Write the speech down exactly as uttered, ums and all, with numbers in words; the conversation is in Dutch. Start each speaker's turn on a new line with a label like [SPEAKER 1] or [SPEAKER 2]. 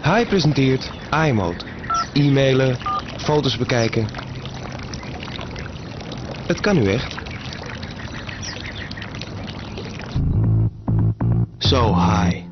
[SPEAKER 1] Hi presenteert iMode. E-mailen, foto's bekijken. Het kan nu echt. Zo, hi.